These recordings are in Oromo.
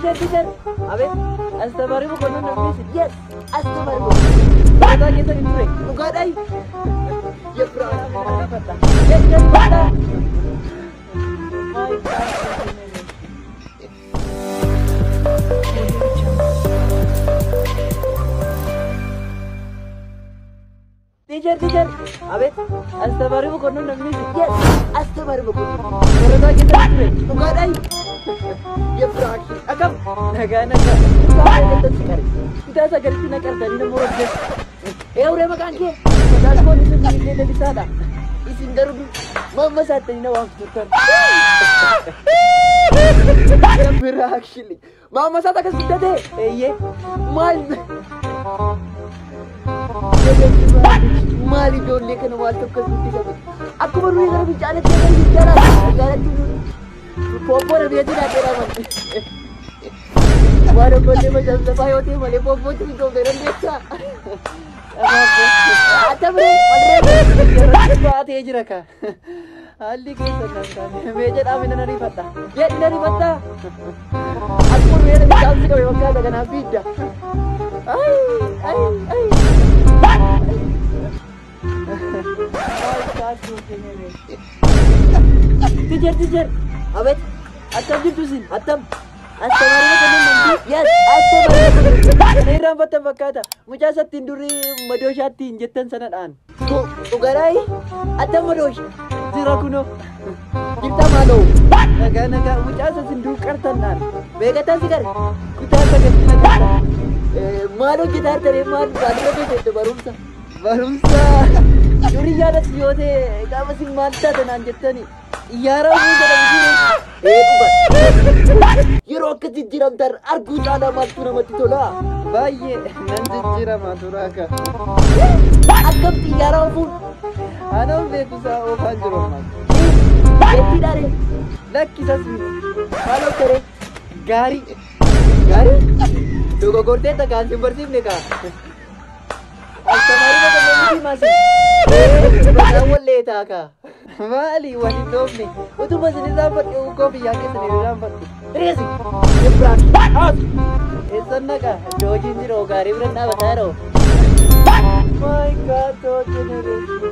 teacher. Abet, astamaari mo kono namni si. Yes, astamaari mo. Bata kita intre. Tuga dai. Ya prana mana pata. Ya dari pata. My God. Teacher. Abet, astamaari mo kono namni si. Yes, astamaari mo kono. Bata kita intre. Tuga dai. Ya fraction. Akam. Naga. Kita sagari tina kardani na murad. Ure makan ke. Padahal ko ni sa nila di sada. Isin garu mama sa atin na wang tutar. Ya fraction. Mama sa takas kita de. Ye. Mali dolle kana wal tok kasudi sa. Aku baru ini gara bicara gara tu. Popo na biya na tera man. Wala ko di macam sampai hotel mali popo tu itu beran biasa. Acha bre, alre baat ej rakha. Ali ke sanna meja amin nari pata. Ye nari pata. Aku rede bicara se kau wakka daga na bidda. Ai. Teacher. Abet, atam jitusin, atam. Astamaari mo kono namni. Yes, astamaari. Nei rambata bakata. Mucha sa tinduri madosha tin jettan sanadaan. Ugarai, atam madosh. Jira kuno. Kita malo. Naga mucha sa sindu kartanan. Begata sigar. Kita sagatna kata. Malo gitar tere mal badra ke barumsa. Duri yara siyote kamasing malta tanan jettani. Yara muda begini. Ubat. Yero kejijjiram tar argu jala matuna mati tola. Baye nan jijjira maturaka. Akam ti yara pun. Ano bekusa o panjro man. Beti dare. Lakki sasmi. Halo tere. Gari. Dogo gorte ta kan simbersib ne ka. Astamaari ko namni masi. Bagawo leta ka. Mali wali domne. Utu masini dapat ko biya ke sini dapat. Resi. Jebrak. Out. Esanna ka. Dojin jiro gari berna bataro. My God, to generation.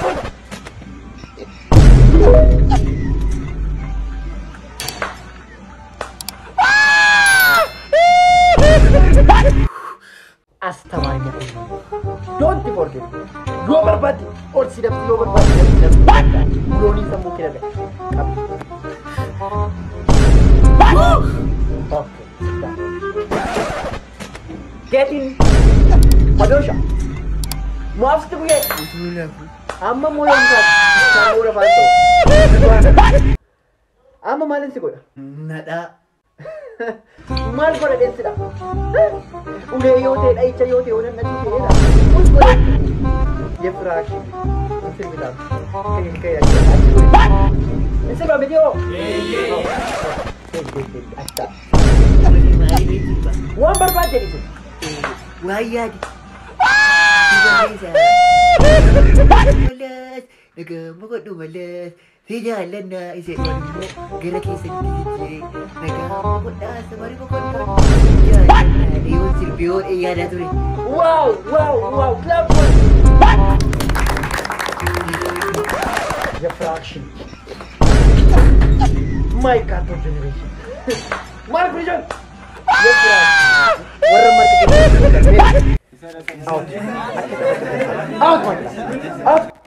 Astamaari mo kono. Don't forget. Yo barbadi or sidap yo barbadi. Muloni sa mo kira. Okay, sit down. Get in. Madosha. Maafs to get. Amma mo yung kat. Sa mura fanto. Amma malin si kuya. Nada. Mal ko na din sila. Ule yote ay chayote unan na sila. Mus ko din. Ye fraction. Similar. Kaya. Ese ba video? Ye. Asta. Mari ba? Wan barbad jadi tu. Wayad. Malas. Nagamagot malas. Jalan na isip mo gerak isip dikit. Nagamagot na sa mari mo kon. Jalan na iyon silbiyon iya na tuli. Wow. Clap for the fraction. My God, generation. My vision. The fraction. Warna market. Out. Out.